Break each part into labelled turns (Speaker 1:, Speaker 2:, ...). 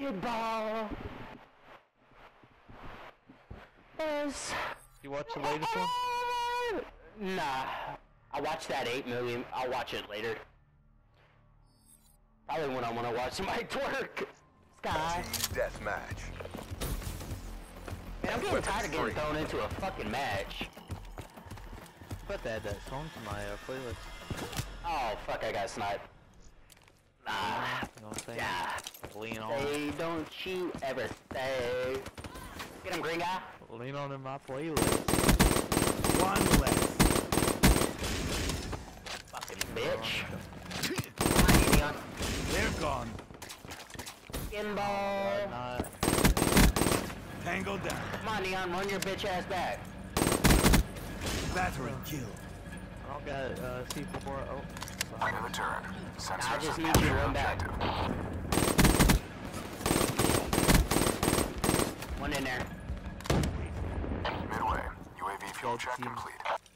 Speaker 1: Good ball. Yes.
Speaker 2: You watch the latest one?
Speaker 1: Nah. I watched that 8 million. I'll watch it later. Probably when I want to watch somebody twerk. Sky.
Speaker 3: Deathmatch.
Speaker 1: Man, I'm getting tired of getting thrown into a fucking match.
Speaker 2: Put that song to my playlist.
Speaker 1: Oh, fuck, I got sniped. Nah.
Speaker 2: You know what I'm saying?
Speaker 1: Yeah.
Speaker 2: Lean on.
Speaker 1: Hey, don't you ever say. Get him, green guy.
Speaker 2: Lean on in my playlist.
Speaker 3: One less.
Speaker 1: Fucking bitch. Come on, Neon.
Speaker 3: They're gone.
Speaker 1: Skin ball.
Speaker 2: Not.
Speaker 3: Tangled down.
Speaker 1: Come on, Neon, run your bitch ass back.
Speaker 3: Battery kill.
Speaker 2: I don't got C4. Oh.
Speaker 4: Point of the turret. Sensors
Speaker 1: I just
Speaker 4: have
Speaker 1: need you to
Speaker 4: captured
Speaker 1: run back.
Speaker 4: objective.
Speaker 1: One in there.
Speaker 4: Midway. UAV fuel check complete.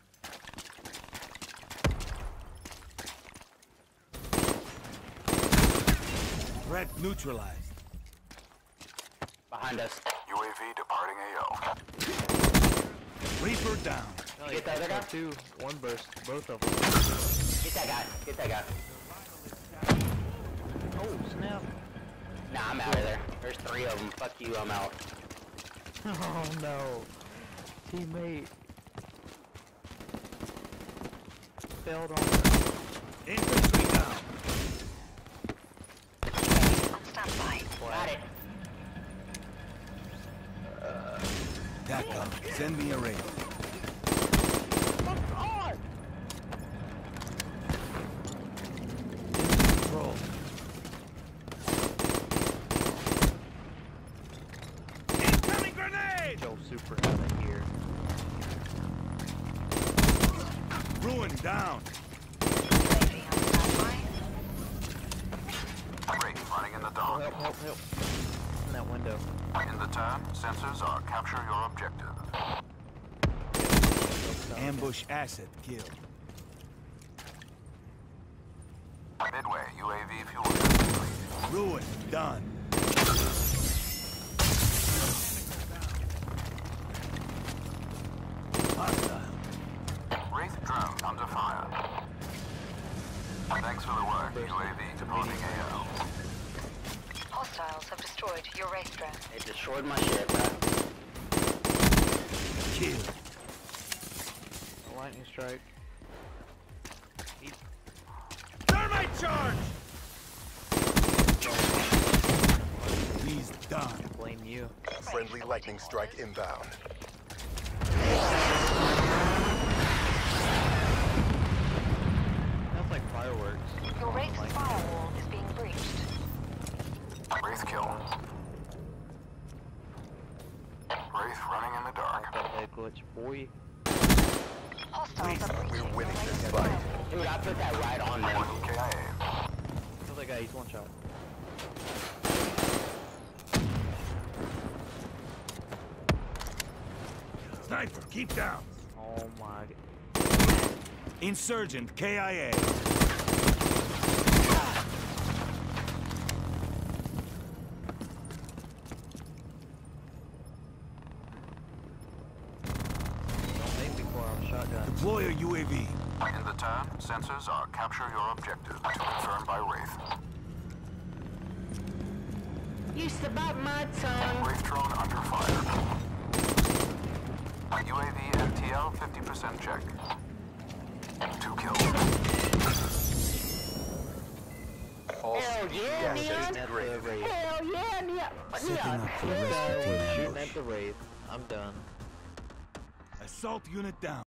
Speaker 3: Threat neutralized.
Speaker 1: Behind us.
Speaker 4: UAV departing AO.
Speaker 3: Reaper down.
Speaker 2: No,
Speaker 1: Get that other guy?
Speaker 2: Two. One burst. Both of them.
Speaker 1: Get that guy. Get that guy.
Speaker 2: Oh, snap.
Speaker 1: Nah, I'm out of there. There's 3 of them. Fuck you, I'm out.
Speaker 2: Oh, no. Teammate. Failed on.
Speaker 3: Infantry down.
Speaker 5: On standby.
Speaker 1: Got it.
Speaker 3: TACOM. Send me a Wraith. Control. Incoming grenade!
Speaker 2: Joe Super out of here.
Speaker 3: Ruin down.
Speaker 5: UAV on standby.
Speaker 4: Wraith running in the
Speaker 2: Oh,
Speaker 4: dark.
Speaker 2: help. In that window.
Speaker 4: In the turn, sensors are capture your objective.
Speaker 3: Ambush asset kill.
Speaker 4: Midway. UAV fuel check complete.
Speaker 3: Ruin done. Hostile.
Speaker 4: Wraith drone under fire. Thanks for the work. UAV departing AO.
Speaker 5: Hostiles have destroyed your Wraith drone.
Speaker 1: They destroyed my shit, bro.
Speaker 3: Kill.
Speaker 2: A lightning strike.
Speaker 3: Thermite charge! He's done.
Speaker 2: Blame you.
Speaker 6: Friendly lightning strike inbound.
Speaker 2: That's like fireworks.
Speaker 5: Your Wraith's firewall is being breached.
Speaker 4: Wraith kill. Wraith running in the dark.
Speaker 2: Got that glitch, boy.
Speaker 5: Hostiles are breaching
Speaker 6: We're winning
Speaker 5: your
Speaker 6: this
Speaker 5: Wraith's
Speaker 6: fight.
Speaker 5: firewall.
Speaker 1: Dude, I put that right on them.
Speaker 4: 1 KIA.
Speaker 2: Kill that guy, he's one shot.
Speaker 3: Sniper, keep down.
Speaker 2: Oh my god.
Speaker 3: Insurgent KIA.
Speaker 2: Don't make me pour out a shotgun.
Speaker 3: Deploy a UAV.
Speaker 4: In the turn, sensors are capture your objective. To confirm by Wraith.
Speaker 1: Used to bite my tongue.
Speaker 4: Wraith drone under fire. UAV MTL 50% check. 2 kills.
Speaker 6: All
Speaker 1: Hell
Speaker 6: speed
Speaker 1: yeah,
Speaker 6: assets
Speaker 1: Neon.
Speaker 6: degraded.
Speaker 1: Hell yeah, Neon.
Speaker 3: Setting
Speaker 1: Neon.
Speaker 3: up for
Speaker 2: Shooting
Speaker 3: rescue
Speaker 2: at the Wraith. I'm done.
Speaker 3: Assault unit down.